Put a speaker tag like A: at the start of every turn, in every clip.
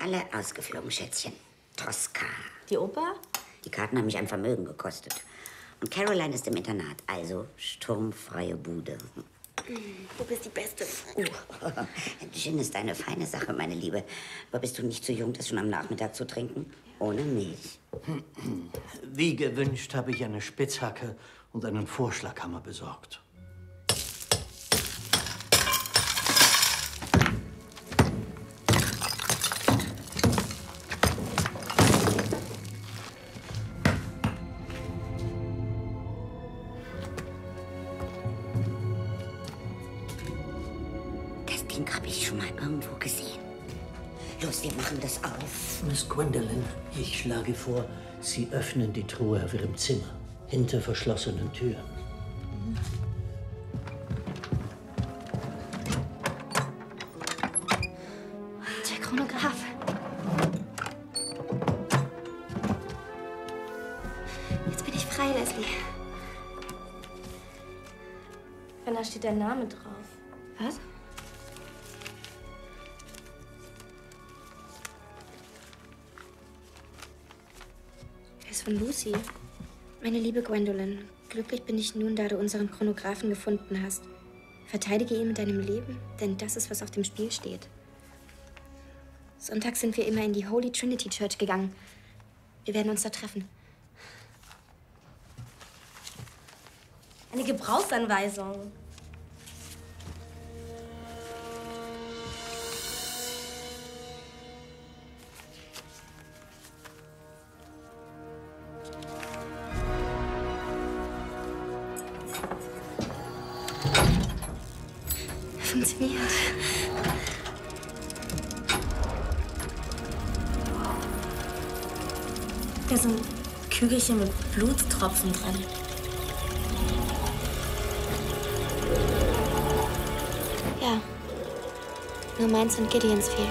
A: Alle ausgeflogen, Schätzchen. Tosca.
B: Die Oper?
A: Die Karten haben mich ein Vermögen gekostet. Und Caroline ist im Internat, also sturmfreie Bude.
B: Du bist die Beste.
A: Gin ist eine feine Sache, meine Liebe. Aber bist du nicht zu jung, das schon am Nachmittag zu trinken? Ohne Milch.
C: Wie gewünscht habe ich eine Spitzhacke und einen Vorschlaghammer besorgt.
A: Das Ding habe ich schon mal irgendwo gesehen. Los, wir machen das auf.
C: Miss Gwendolyn, ich schlage vor, Sie öffnen die Truhe auf Ihrem Zimmer, hinter verschlossenen Türen.
B: Der Chronograph. Jetzt bin ich frei, Leslie. Da steht dein Name drauf. Was? Er ist von Lucy. Meine liebe Gwendolyn, glücklich bin ich nun, da du unseren Chronographen gefunden hast. Verteidige ihn mit deinem Leben, denn das ist, was auf dem Spiel steht. Sonntag sind wir immer in die Holy Trinity Church gegangen. Wir werden uns da treffen. Eine Gebrauchsanweisung. Funktioniert. Da sind Kügelchen mit Bluttropfen dran. Ja. Nur meins und Gideons fehlt.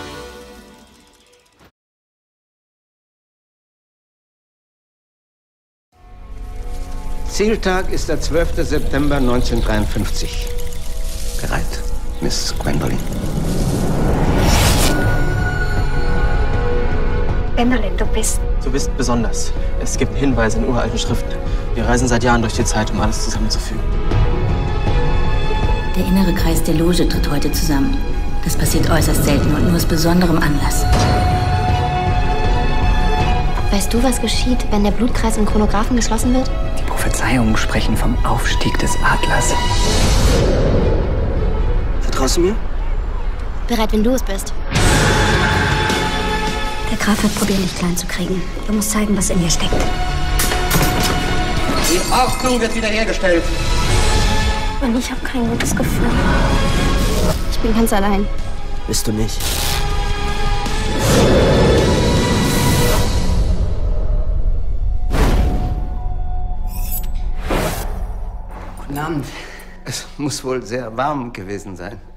D: Zieltag ist der 12. September 1953. Bereit, Miss Gwendolyn.
B: Gwendolyn, du bist...
E: Du bist besonders. Es gibt Hinweise in uralten Schriften. Wir reisen seit Jahren durch die Zeit, um alles zusammenzufügen.
F: Der innere Kreis der Loge tritt heute zusammen. Das passiert äußerst selten und nur aus besonderem Anlass.
B: Weißt du, was geschieht, wenn der Blutkreis im Chronographen geschlossen wird?
D: Die Prophezeiungen sprechen vom Aufstieg des Adlers. Vertraust du mir?
B: Bereit, wenn du es bist.
F: Der Graf wird probieren, dich klein zu kriegen. Du musst zeigen, was in dir steckt.
D: Die Ordnung wird wiederhergestellt.
B: Und ich habe kein gutes Gefühl. Ich bin ganz allein.
C: Bist du nicht?
D: Guten Abend. Es muss wohl sehr warm gewesen sein.